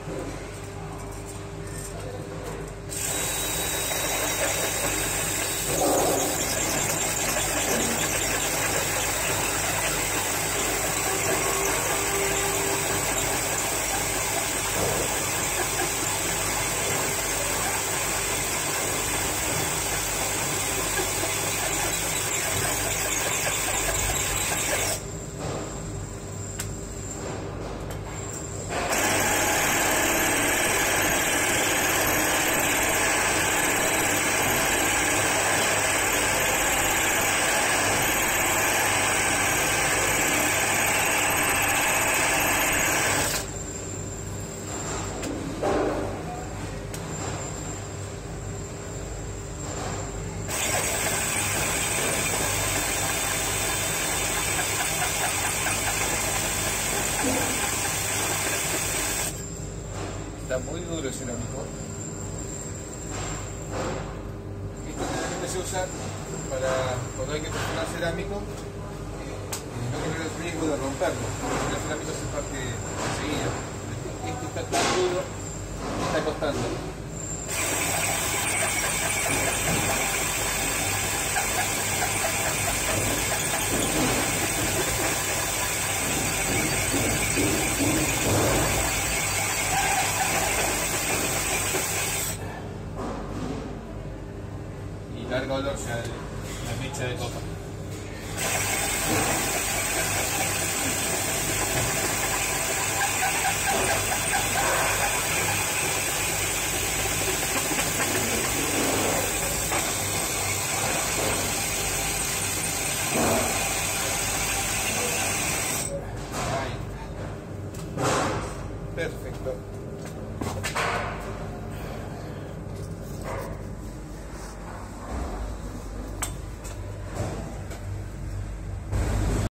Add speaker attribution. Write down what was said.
Speaker 1: Está muy duro el cerámico. Esto generalmente se usa para cuando hay que perforar cerámico, no tener el riesgo de romperlo, porque el cerámico se parte enseguida. Esto está tan duro, me está costando. Largo olor ya de la mecha de copa. Ahí. Perfecto.